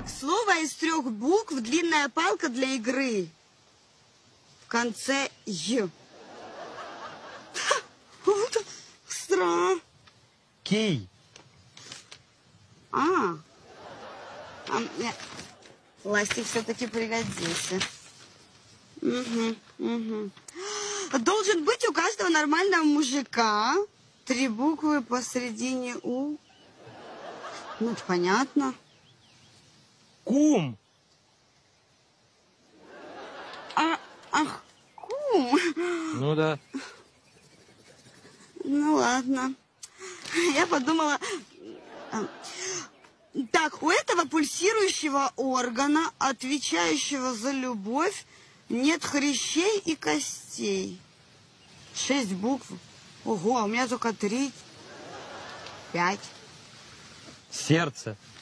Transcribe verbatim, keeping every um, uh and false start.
Слово из трех букв, длинная палка для игры. В конце «й». Вот странно. Кий. А, а мне ластик все-таки пригодился. Угу, угу. Должен быть у каждого нормального мужика три буквы посередине «у». Ну, это понятно. Кум. А, ах, кум. Ну да. Ну, ладно. Я подумала... Так, у этого пульсирующего органа, отвечающего за любовь, нет хрящей и костей. Шесть букв. Ого, а у меня только три. Пять. Сердце.